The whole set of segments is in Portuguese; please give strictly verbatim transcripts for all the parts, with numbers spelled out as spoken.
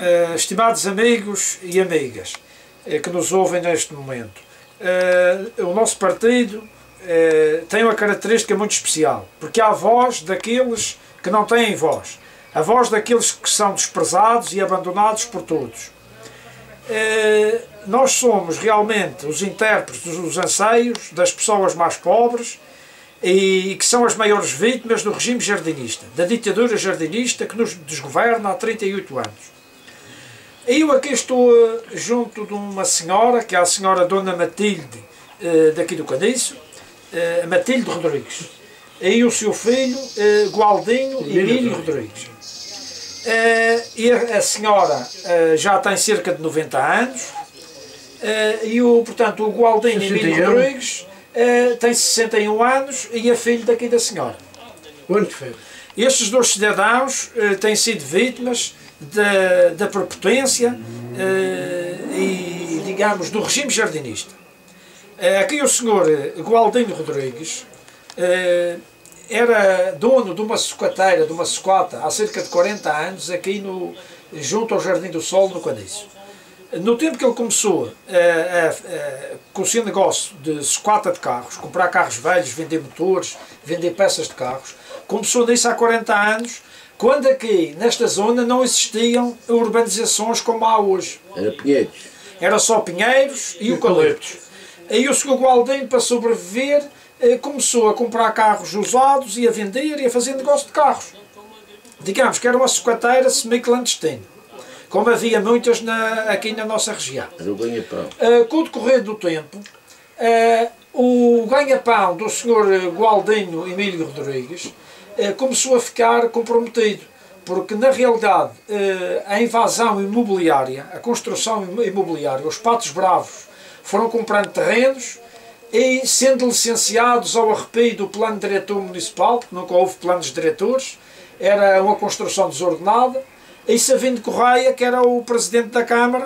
Uh, estimados amigos e amigas uh, que nos ouvem neste momento, uh, o nosso partido uh, tem uma característica muito especial, porque há a voz daqueles que não têm voz, a voz daqueles que são desprezados e abandonados por todos. Uh, nós somos realmente os intérpretes dos anseios das pessoas mais pobres e que são as maiores vítimas do regime jardinista, da ditadura jardinista que nos desgoverna há trinta e oito anos. Eu aqui estou junto de uma senhora, que é a senhora Dona Matilde, daqui do Caniço, Matilde Rodrigues, e o seu filho, Gualdinho Emílio Rodrigues. E a senhora já tem cerca de noventa anos, e o, portanto, o Gualdinho Emílio Rodrigues tem sessenta e um anos e é filho daqui da senhora. Quantos filhos? Estes dois cidadãos têm sido vítimas Da, da prepotência uh, e, digamos, do regime jardinista. Uh, aqui o senhor Gualdinho Rodrigues uh, era dono de uma sucateira, de uma sucata, há cerca de quarenta anos, aqui no, junto ao Jardim do Sol, no Caniço. No tempo que ele começou uh, a, a, com o seu negócio de sucata de carros, comprar carros velhos, vender motores, vender peças de carros, começou nisso há quarenta anos, quando aqui, nesta zona, não existiam urbanizações como há hoje. Era pinheiros. Era só pinheiros e eucaliptos. Aí o senhor Gualdinho, para sobreviver, começou a comprar carros usados e a vender e a fazer negócio de carros. Digamos que era uma sucateira semi-clandestina, como havia muitas na, aqui na nossa região. Era o ganha-pão. Uh, com o decorrer do tempo, uh, o ganha-pão do senhor Gualdinho Emílio Rodrigues começou a ficar comprometido, porque na realidade a invasão imobiliária, a construção imobiliária, os patos bravos foram comprando terrenos e sendo licenciados ao arrepio do plano diretor municipal, porque nunca houve planos diretores, era uma construção desordenada, e Savino Correia, que era o presidente da Câmara,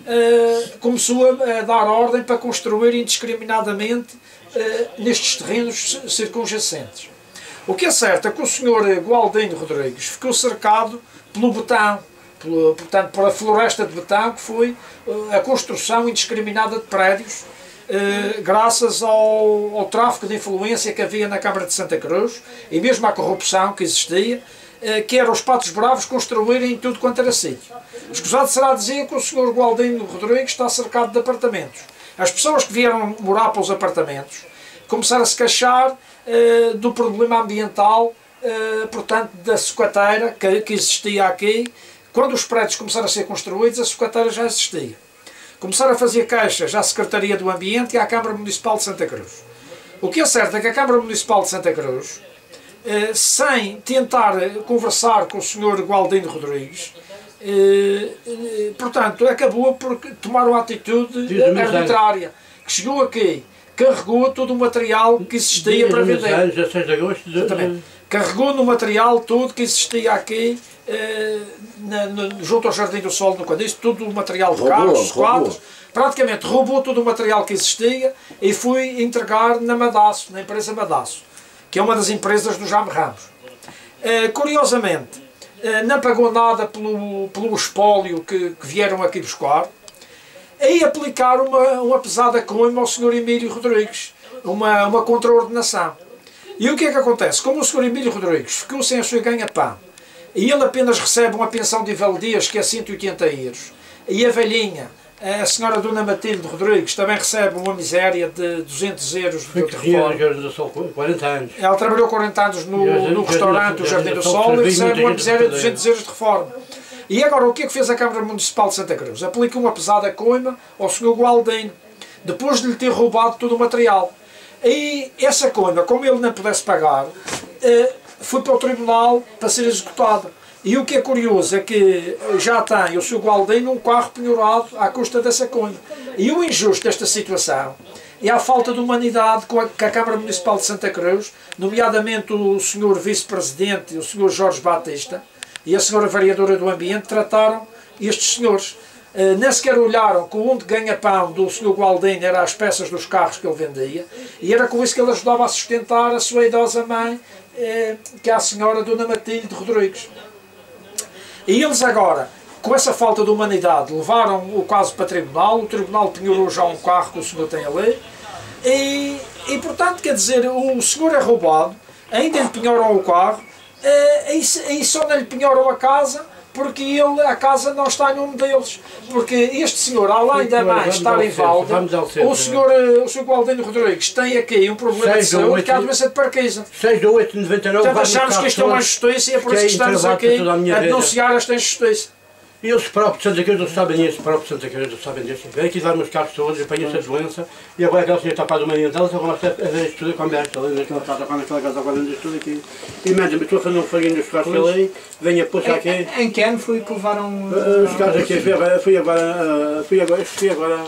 começou a dar ordem para construir indiscriminadamente nestes terrenos circunjacentes. O que é certo é que o senhor Gualdinho Rodrigues ficou cercado pelo betão, pelo, portanto, pela floresta de betão, que foi a construção indiscriminada de prédios, eh, graças ao, ao tráfico de influência que havia na Câmara de Santa Cruz, e mesmo à corrupção que existia, eh, que era os patos bravos construírem em tudo quanto era sítio. Escusado será dizer que o senhor Gualdinho Rodrigues está cercado de apartamentos. As pessoas que vieram morar para os apartamentos começaram a se queixar Uh, do problema ambiental, uh, portanto, da sucateira que, que existia aqui. Quando os prédios começaram a ser construídos, a sucateira já existia. Começaram a fazer queixas à Secretaria do Ambiente e à Câmara Municipal de Santa Cruz. O que é certo é que a Câmara Municipal de Santa Cruz, uh, sem tentar conversar com o senhor Gualdinho Rodrigues, uh, uh, portanto, acabou por tomar uma atitude arbitrária, que chegou aqui, carregou todo o material que existia para vender. dezasseis de agosto de... Carregou no material tudo que existia aqui, eh, na, no, junto ao Jardim do Sol, no Caniço, todo o material de carros, quadros, praticamente roubou todo o material que existia e foi entregar na Madaço, na empresa Madaço, que é uma das empresas do Jaime Ramos. Eh, curiosamente, eh, não pagou nada pelo, pelo espólio que, que vieram aqui buscar, e aplicar uma, uma pesada coima ao senhor Emílio Rodrigues, uma, uma contraordenação. E o que é que acontece? Como o senhor Emílio Rodrigues ficou sem a sua ganha-pão, e ele apenas recebe uma pensão de invalidez que é cento e oitenta euros, e a velhinha, a senhora Dona Matilde Rodrigues, também recebe uma miséria de duzentos euros de reforma. quarenta anos. Ela trabalhou quarenta anos no, no restaurante, o Jardim do Sol, e recebe uma miséria de duzentos euros de reforma. E agora, o que é que fez a Câmara Municipal de Santa Cruz? Aplica uma pesada coima ao senhor Gualdinho, depois de lhe ter roubado todo o material. E essa coima, como ele não pudesse pagar, foi para o tribunal para ser executada. E o que é curioso é que já tem o senhor Gualdinho um carro penhorado à custa dessa coima. E o injusto desta situação é a falta de humanidade que a Câmara Municipal de Santa Cruz, nomeadamente o senhor Vice-Presidente, o senhor Jorge Batista, e a senhora Vereadora do Ambiente, trataram estes senhores. Uh, nem sequer olharam que o onde ganha-pão do senhor Gualdinho era as peças dos carros que ele vendia, e era com isso que ele ajudava a sustentar a sua idosa mãe, uh, que é a senhora Dona Matilde Rodrigues. E eles agora, com essa falta de humanidade, levaram o caso para tribunal, o tribunal penhorou já um carro que o senhor tem ali, e, e portanto, quer dizer, o senhor é roubado, ainda lhe penhoram o carro, e, e só não lhe penhoram a casa, porque ele, a casa não está em nome deles. Porque este senhor, além da mãe estar em Valde, o senhor, o senhor Gualdinho Rodrigues tem aqui um problema de saúde, que é a doença de Parkinson. seis de oito de noventa e nove. Portanto, achamos que isto é uma injustiça e é por isso que estamos aqui a denunciar esta injustiça. E eles próprios de Santa Cruz não sabem isso, próprios de Santa Cruz não sabem disso. Vem aqui dar meus carros todos, apanha essa doença, e agora aquela senhora está para a dominância dela, só começa a ver isto tudo com a merda, ali naquela casa, com aquela casa, agora isto tudo aqui. E manda-me, estou a fazer um farinho dos carros ali, venha puxar aqui. Em que ano foi que levaram... Uh, os carros aqui, fui agora, fui agora, fui agora, fui agora...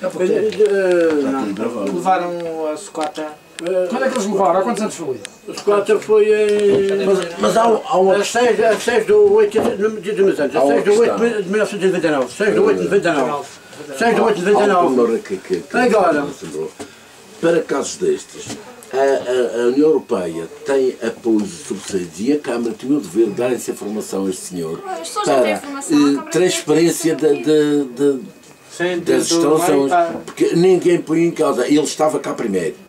Levaram a sucata... Quando é que eles levaram? Há quantos anos foi? Os quatro foi em... Mas, mas há, há uma... A seis de oito de meus anos, a seis de oito de mil novecentos e noventa e nove, seis de oito de noventa e nove, seis de oito de noventa e nove. Que, que, que, Agora. Para casos destes, a, a, a União Europeia tem apoios e subsídios e a Câmara tem o dever de dar essa informação a este senhor para eh, transferência de, de, de, Sim, das instalações, porque ninguém põe em causa, ele estava cá primeiro.